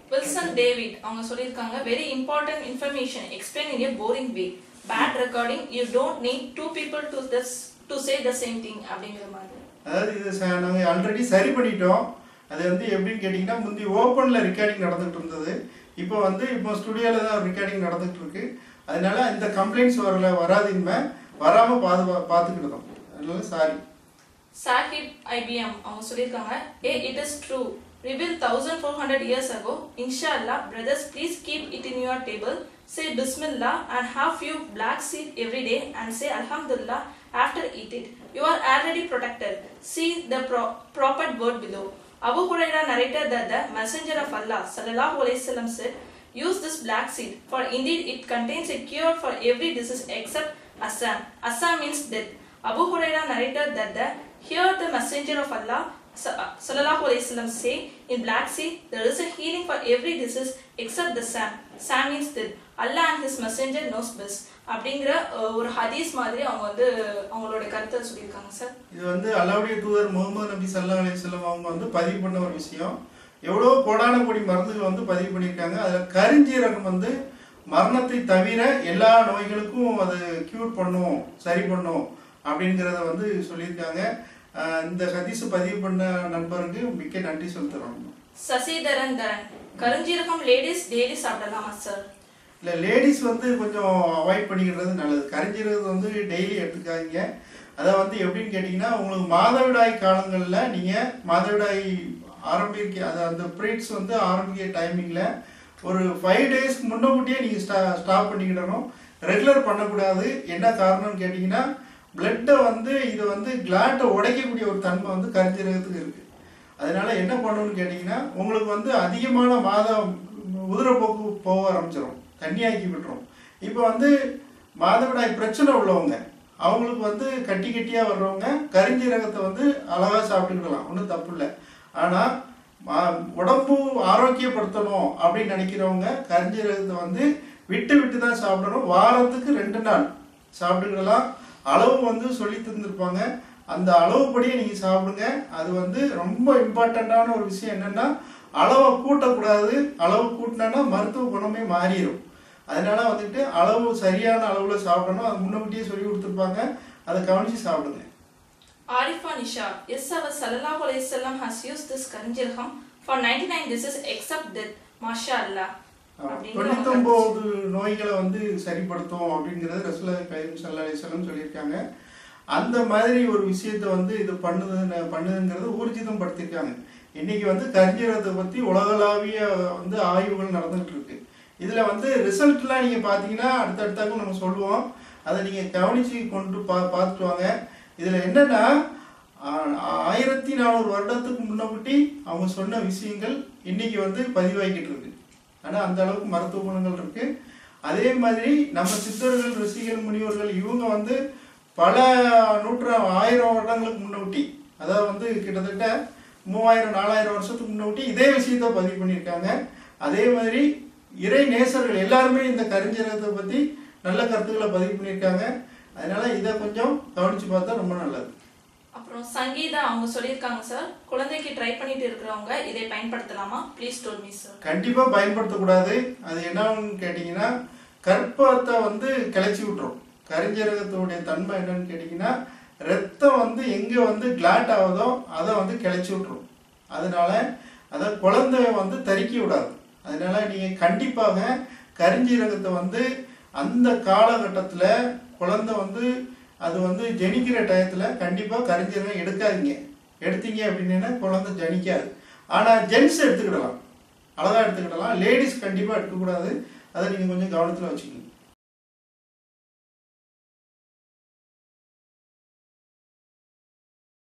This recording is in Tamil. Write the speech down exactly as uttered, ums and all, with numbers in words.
Wilson David அவங்க சொல்லிருக்காங்க very important information explain in a boring way. Bad recording, you don't need two people to this to say the same thing அப்படிங்கற மாதிரி. அதாவது இது நாங்க ஆல்ரெடி சரி பண்ணிட்டோம். அது வந்து எப்படின்னு கேட்டிங்கன்னா முந்தி ஓப்பன்ல ரெக்கார்டிங் நடந்துட்டு இருந்தது. இப்போ வந்து இப்போ ஸ்டுடியோல தான் ரெக்கார்டிங் நடந்துட்டு இருக்கு. அதனால இந்த கம்ப்ளைண்ட்ஸ் வரல வராதீங்க வராம பாத்துக்கிட்டோம். அதனால சாரி. சாஹிப் ஐபிஎம் அவங்க சொல்லிருக்காங்க ஏ it is true. Revealed one thousand four hundred years ago. Inshallah, brothers, please keep it in your table. Say Bismillah and have few black seed every day and say Alhamdulillah after eat it. You are already protected. See the pro proper word below. Abu Hurairah narrated that the Messenger of Allah sallallahu alaihi wasallam said, use this black seed, for indeed it contains a cure for every disease except Asam. Asam means death. Abu Hurairah narrated that the here the Messenger of Allah sallallahu alaihi wasallam say in black seed there is a healing for every disease except the Sam. Sam means death. Allah and his messenger knows best. அப்படிங்கற ஒரு ஹதீஸ் மாதிரி அவங்க வந்து அவங்களோட கருத்தை சொல்லிருக்காங்க சார். இது வந்து அல்லாஹ்வுடைய தூதர் முஹம்மது நபி ஸல்லல்லாஹு அலைஹி வஸல்லம் அவங்க வந்து பதிவு பண்ண ஒரு விஷயம். எவ்வளவு கோடான கோடி மருந்துகள் வந்து பதிவு பண்ணிருக்காங்க. அதுல கரிஞ்சீரகம் வந்து மரணத்தை தவிர எல்லா நோய்களுக்கும் அது கியூர் பண்ணும், சரி பண்ணும் அப்படிங்கறத வந்து சொல்லிருக்காங்க. இந்த ஹதீஸ் பதிவு பண்ண நண்பருக்கு மிக்க நன்றி சொல்றோம். சசிதரன் தரன் கரிஞ்சீரகம் லேடிஸ் டெய்லி சாப்பிடலாமா சார்? இல்ல லேடிஸ் வந்து கொஞ்சம் அவாய்ட் பண்ணிக்கிறது நல்லது. கரிஞ்சீரகம் வந்து டெய்லி எடுத்துக்காதீங்க. அதை வந்து எப்படின்னு கேட்டீங்கன்னா உங்களுக்கு மாதவிடாய் காலங்கள்ல நீங்க மாதவிடாய் ஆரம்பிக்க அது அந்த பீரியட்ஸ் வந்து ஆரம்பிக்கிற டைமிங்ல ஒரு ஃபைவ் டேஸ்க்கு முன்னக்கூட்டியே நீங்க ஸ்டாப் பண்ணிக்கிடணும். ரெகுலர் பண்ணக்கூடாது. என்ன காரணம்னு கேட்டீங்கன்னா பிளட்டை வந்து இது வந்து கிளாட்டை உடைக்கக்கூடிய ஒரு தன்மை வந்து கரிஞ்சீரகத்துக்கு இருக்கு. அதனால என்ன பண்ணணும்னு கேட்டீங்கன்னா உங்களுக்கு வந்து அதிகமான மாதம் உதிரப்போக்கு போக ஆரம்பிச்சிடும், தண்ணியாக்கி விட்டுரும். இப்போ வந்து மாதவிடாய் பிரச்சனை உள்ளவங்க அவங்களுக்கு வந்து கட்டி கட்டியா வர்றவங்க கரிஞ்சீரகத்தை வந்து அழகா சாப்பிட்டுக்கலாம், ஒன்றும் தப்பு இல்லை. ஆனா உடம்பு ஆரோக்கியப்படுத்தணும் அப்படின்னு நினைக்கிறவங்க கரிஞ்சீரகத்தை வந்து விட்டு விட்டு தான் சாப்பிடணும். வாரத்துக்கு ரெண்டு நாள் சாப்பிட்டுக்கலாம். அளவு வந்து சொல்லி தந்திருப்பாங்க. அந்த அளவுப்படியே நீங்க சாப்பிடுங்க. அது வந்து ரொம்ப இம்பார்ட்டண்டான ஒரு விஷயம் என்னன்னா அளவை கூட்டக்கூடாது. அளவு கூட்டினா மருத்துவ குணமே மாறிடும். அதனால வந்துட்டு அளவு சரியான அளவுல சாப்பிடணும். அது முன்னக்கூட்டியே சொல்லி கொடுத்துருப்பாங்க. அதை கவனிச்சு சாப்பிடுங்க. Arifa Nisha, yes, our sallallahu alaihi wasallam has used this karinjirham for ninety-nine diseases except death. Mashallah. தொண்ணூத்தி ஒன்பது நோய்களை வந்து சரிப்படுத்தும் அப்படிங்கறது ரசூலுல்லாஹி ஸல்லல்லாஹு அலைஹி வஸல்லம் சொல்லியிருக்காங்க. அந்த மாதிரி ஒரு விஷயத்தை வந்து இது பண்ணுது பண்ணுதுங்கிறது ஊர்ஜிதம் படுத்திருக்காங்க. இன்னைக்கு வந்து கரிஞ்சீரகத்தை பத்தி உலகளாவிய வந்து ஆய்வுகள் நடந்துட்டு இருக்கு. இதுல வந்து ரிசல்ட்லாம் நீங்க பாத்தீங்கன்னா அடுத்தடுத்தாக்கும் நம்ம சொல்லுவோம். அதை நீங்க கவனிச்சு கொண்டு பா பார்த்துட்டு வாங்க. இதுல என்னன்னா ஆயிரத்தி நானூறு வருடத்துக்கு முன்னக்கூட்டி அவங்க சொன்ன விஷயங்கள் இன்னைக்கு வந்து பதிவாகிட்டு இருக்கு. ஆனா அந்த அளவுக்கு மருத்துவ குணங்கள் இருக்கு. அதே மாதிரி நம்ம சித்தர்கள், ரிஷிகள், முனிவர்கள் இவங்க வந்து பல நூற்று ஆயிரம் வருடங்களுக்கு முன்னூட்டி, அதாவது வந்து கிட்டத்தட்ட மூவாயிரம் நாலாயிரம் வருஷத்துக்கு முன்னூட்டி இதே விஷயத்த பதிவு பண்ணியிருக்காங்க. அதே மாதிரி இறை நேசர்கள் எல்லாருமே இந்த கரிஞ்சீரகத்தை பத்தி நல்ல கருத்துக்களை பதிவு பண்ணியிருக்காங்க. அதனால இதை கொஞ்சம் கவனிச்சு பார்த்தா ரொம்ப நல்லது. அப்புறம் சங்கீதா அவங்க சொல்லியிருக்காங்க சார், குழந்தைக்கு ட்ரை பண்ணிட்டு இருக்கிறவங்க இதை பயன்படுத்தலாமா? Please tell me sir. கண்டிப்பா பயன்படுத்தக்கூடாது. அது என்னன்னு கேட்டீங்கன்னா கர்ப்பத்தை வந்து கிளச்சி விட்டுரும். கரிஞ்சீரகத்தோடைய தன்மை என்னன்னு கேட்டீங்கன்னா ரத்தம் வந்து எங்க வந்து கிளாட் ஆகுதோ அதை வந்து கிளச்சி விட்டுரும். அதனால அதை குழந்தைய வந்து தரிக்கி விடாது. அதனால நீங்க கண்டிப்பாக கரிஞ்சீரகத்தை வந்து அந்த காலகட்டத்துல குழந்தை வந்து அது வந்து ஜனிக்கிற டயத்துல கண்டிப்பா கரிஞ்சீரகம் எடுக்காதீங்க. எடுத்தீங்க அப்படின்னா குழந்தை ஜனிக்காது. ஆனா ஜென்ஸ் எடுத்துக்கிடலாம், அழகா எடுத்துக்கிடலாம். லேடிஸ் கண்டிப்பா எடுக்கக்கூடாது. அதை நீங்க கொஞ்சம் கவனத்துல வச்சுக்கணும்.